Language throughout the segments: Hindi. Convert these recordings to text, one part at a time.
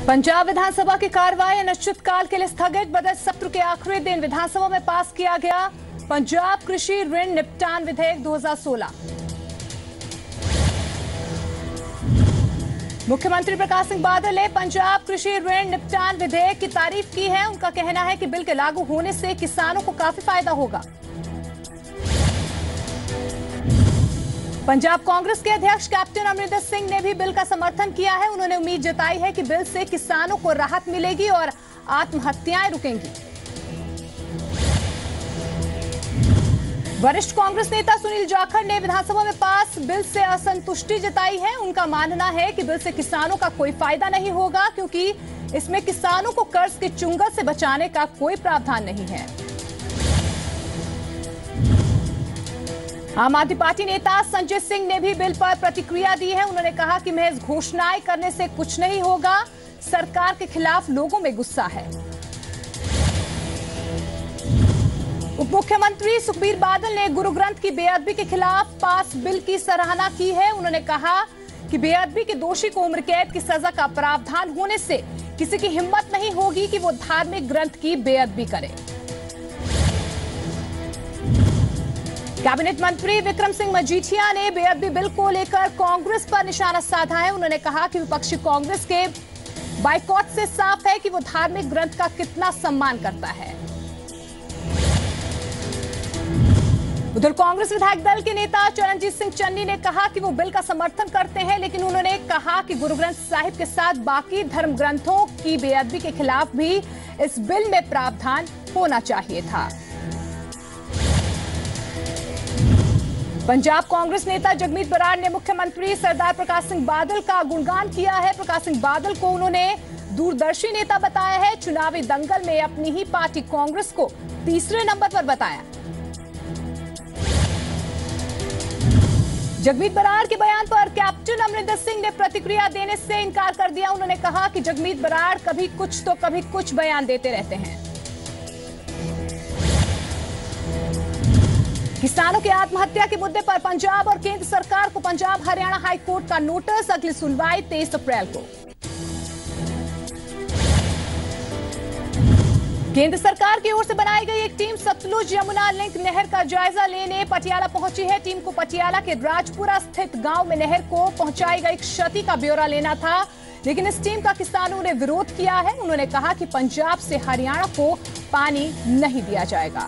पंजाब विधानसभा की कार्रवाई अनिश्चितकाल के लिए स्थगित। बजट सत्र के आखिरी दिन विधानसभा में पास किया गया पंजाब कृषि ऋण निपटान विधेयक 2016। मुख्यमंत्री प्रकाश सिंह बादल ने पंजाब कृषि ऋण निपटान विधेयक की तारीफ की है। उनका कहना है कि बिल के लागू होने से किसानों को काफी फायदा होगा। पंजाब कांग्रेस के अध्यक्ष कैप्टन अमरिंदर सिंह ने भी बिल का समर्थन किया है। उन्होंने उम्मीद जताई है कि बिल से किसानों को राहत मिलेगी और आत्महत्याएं रुकेंगी। वरिष्ठ कांग्रेस नेता सुनील जाखड़ ने विधानसभा में पास बिल से असंतुष्टि जताई है। उनका मानना है कि बिल से किसानों का कोई फायदा नहीं होगा, क्योंकि इसमें किसानों को कर्ज के चुंगल से बचाने का कोई प्रावधान नहीं है। आम आदमी पार्टी नेता संजय सिंह ने भी बिल पर प्रतिक्रिया दी है। उन्होंने कहा कि महज घोषणाएं करने से कुछ नहीं होगा, सरकार के खिलाफ लोगों में गुस्सा है। उप मुख्यमंत्री सुखबीर बादल ने गुरु ग्रंथ की बेअदबी के खिलाफ पास बिल की सराहना की है। उन्होंने कहा कि बेअदबी के दोषी को उम्र कैद की सजा का प्रावधान होने से किसी की हिम्मत नहीं होगी कि वो धार्मिक ग्रंथ की बेअदबी करे। कैबिनेट मंत्री विक्रम सिंह मजीठिया ने बेअदबी बिल को लेकर कांग्रेस पर निशाना साधा है। उन्होंने कहा कि विपक्षी कांग्रेस के बाइकॉट से साफ है कि वो धार्मिक ग्रंथ का कितना सम्मान करता है। उधर कांग्रेस विधायक दल के नेता चरणजीत सिंह चन्नी ने कहा कि वो बिल का समर्थन करते हैं, लेकिन उन्होंने कहा कि गुरु ग्रंथ साहिब के साथ बाकी धर्म ग्रंथों की बेअदबी के खिलाफ भी इस बिल में प्रावधान होना चाहिए था। पंजाब कांग्रेस नेता जगमीत बराड़ ने मुख्यमंत्री सरदार प्रकाश सिंह बादल का गुणगान किया है। प्रकाश सिंह बादल को उन्होंने दूरदर्शी नेता बताया है। चुनावी दंगल में अपनी ही पार्टी कांग्रेस को तीसरे नंबर पर बताया। जगमीत बराड़ के बयान पर कैप्टन अमरिंदर सिंह ने प्रतिक्रिया देने से इनकार कर दिया। उन्होंने कहा कि जगमीत बराड़ कभी कुछ तो कभी कुछ बयान देते रहते हैं। किसानों की आत्महत्या के मुद्दे पर पंजाब और केंद्र सरकार को पंजाब हरियाणा हाई कोर्ट का नोटिस। अगली सुनवाई 23 अप्रैल को। केंद्र सरकार की ओर से बनाई गई एक टीम सतलुज यमुना लिंक नहर का जायजा लेने पटियाला पहुंची है। टीम को पटियाला के राजपुरा स्थित गांव में नहर को पहुंचाई गई क्षति का ब्यौरा लेना था, लेकिन इस टीम का किसानों ने विरोध किया है। उन्होंने कहा कि पंजाब से हरियाणा को पानी नहीं दिया जाएगा।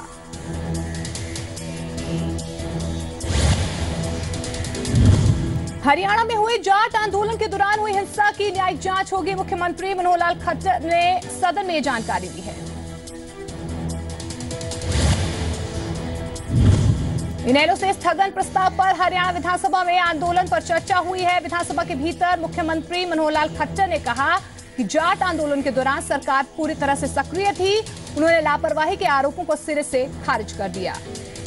हरियाणा में हुए जाट आंदोलन के दौरान हुई हिंसा की न्यायिक जांच होगी। मुख्यमंत्री मनोहर लाल खट्टर ने सदन में जानकारी दी है। इनेलो से स्थगन प्रस्ताव पर हरियाणा विधानसभा में आंदोलन पर चर्चा हुई है। विधानसभा के भीतर मुख्यमंत्री मनोहर लाल खट्टर ने कहा कि जाट आंदोलन के दौरान सरकार पूरी तरह से सक्रिय थी। उन्होंने लापरवाही के आरोपों को सिरे से खारिज कर दिया।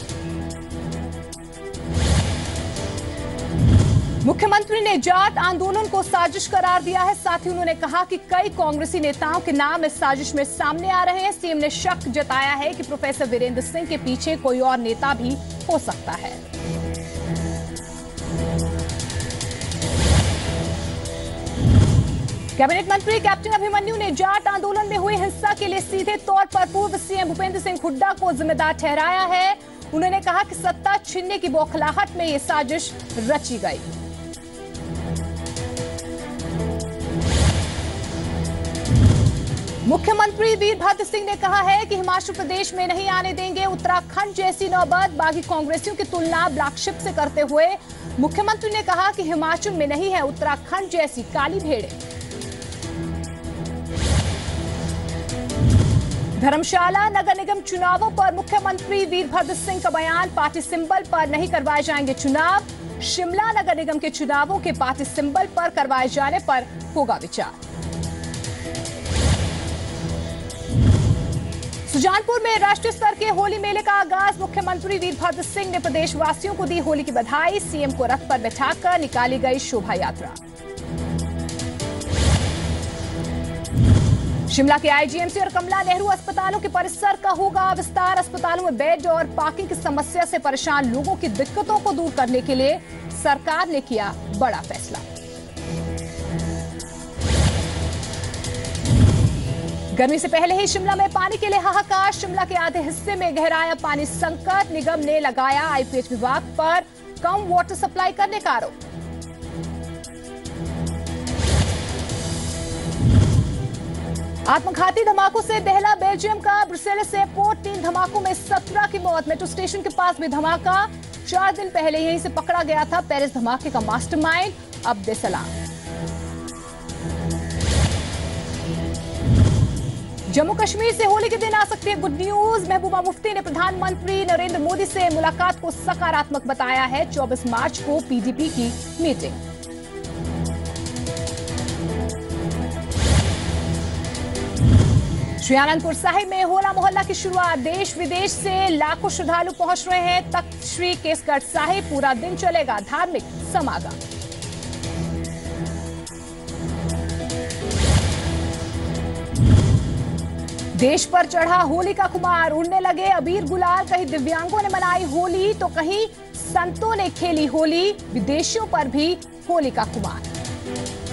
मुख्यमंत्री ने जाट आंदोलन को साजिश करार दिया है। साथ ही उन्होंने कहा कि कई कांग्रेसी नेताओं के नाम इस साजिश में सामने आ रहे हैं। सीएम ने शक जताया है कि प्रोफेसर वीरेंद्र सिंह के पीछे कोई और नेता भी हो सकता है। कैबिनेट मंत्री कैप्टन अभिमन्यु ने जाट आंदोलन में हुई हिंसा के लिए सीधे तौर पर पूर्व सीएम भूपेंद्र सिंह हुड्डा को जिम्मेदार ठहराया है। उन्होंने कहा कि सत्ता छीनने की बौखलाहट में ये साजिश रची गई। मुख्यमंत्री वीरभद्र सिंह ने कहा है कि हिमाचल प्रदेश में नहीं आने देंगे उत्तराखंड जैसी नौबत। बागी कांग्रेसियों की तुलना ब्लैकशिप से करते हुए मुख्यमंत्री ने कहा कि हिमाचल में नहीं है उत्तराखंड जैसी काली भेड़ें। धर्मशाला नगर निगम चुनावों पर मुख्यमंत्री वीरभद्र सिंह का बयान। पार्टी सिंबल पर नहीं करवाए जाएंगे चुनाव। शिमला नगर निगम के चुनावों के पार्टी सिंबल पर करवाए जाने पर होगा विचार। सुजानपुर में राष्ट्रीय स्तर के होली मेले का आगाज। मुख्यमंत्री वीरभद्र सिंह ने प्रदेशवासियों को दी होली की बधाई। सीएम को रथ पर बैठाकर निकाली गई शोभा यात्रा। शिमला के आईजीएमसी और कमला नेहरू अस्पतालों के परिसर का होगा विस्तार। अस्पतालों में बेड और पार्किंग की समस्या से परेशान लोगों की दिक्कतों को दूर करने के लिए सरकार ने किया बड़ा फैसला। गर्मी से पहले ही शिमला में पानी के लिए हाहाकार। शिमला के आधे हिस्से में गहराया पानी संकट। निगम ने लगाया आईपीएच विभाग पर कम वाटर सप्लाई करने का आरोप। आत्मघाती धमाकों से दहला बेल्जियम का ब्रुसेल्स एयरपोर्ट। 3 धमाकों में 17 की मौत। मेट्रो स्टेशन के पास भी धमाका। 4 दिन पहले यहीं से पकड़ा गया था पेरिस धमाके का मास्टरमाइंड अब्देसलाम। जम्मू कश्मीर से होली के दिन आ सकती है गुड न्यूज। महबूबा मुफ्ती ने प्रधानमंत्री नरेंद्र मोदी से मुलाकात को सकारात्मक बताया है। 24 मार्च को पीडीपी की मीटिंग। श्री आनंदपुर साहिब में होला मोहल्ला की शुरुआत। देश विदेश से लाखों श्रद्धालु पहुंच रहे हैं तख्त श्री केसगढ़ साहिब। पूरा दिन चलेगा धार्मिक समागम। देश पर चढ़ा होली का खुमार। उड़ने लगे अबीर गुलाल। कहीं दिव्यांगों ने मनाई होली तो कहीं संतों ने खेली होली। विदेशियों पर भी होली का खुमार।